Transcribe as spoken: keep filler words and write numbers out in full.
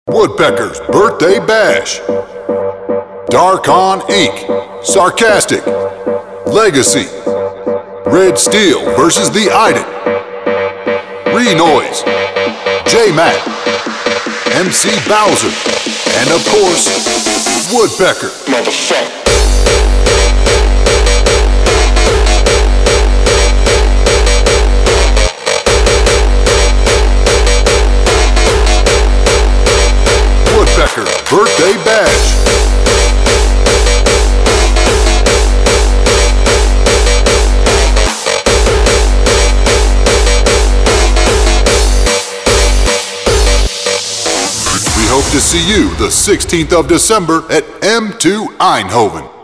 Woodpeckers Birthday Bash. Dark on Incorporated. Sarcastic. Legacy. Red Steel versus the Eindhoven. Renoise. J-Mac. M C Bowser. And of course, Woodpecker. Motherfucker. Woodpecker Birthday Bash. We hope to see you the sixteenth of December at M two Eindhoven.